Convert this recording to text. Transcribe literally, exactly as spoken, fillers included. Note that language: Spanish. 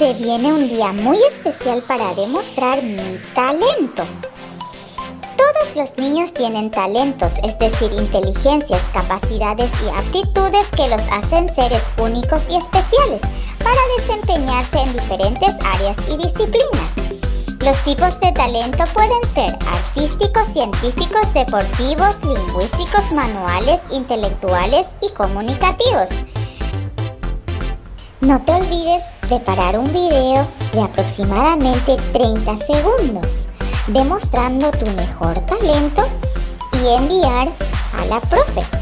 Se viene un día muy especial para demostrar mi talento. Todos los niños tienen talentos, es decir, inteligencias, capacidades y aptitudes que los hacen seres únicos y especiales para desempeñarse en diferentes áreas y disciplinas. Los tipos de talento pueden ser artísticos, científicos, deportivos, lingüísticos, manuales, intelectuales y comunicativos. No te olvides preparar un video de aproximadamente treinta segundos demostrando tu mejor talento y enviar a la profe.